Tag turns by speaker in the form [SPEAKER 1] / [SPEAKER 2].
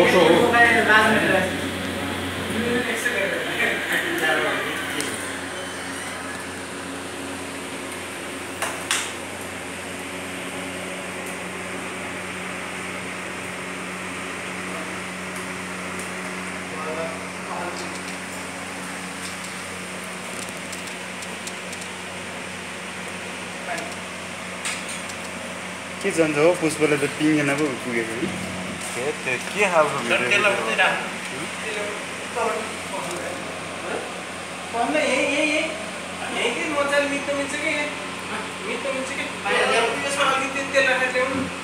[SPEAKER 1] के जान्छ हो पुष्पले त पिङेन पो पुगेको नि के खालको
[SPEAKER 2] भिडियो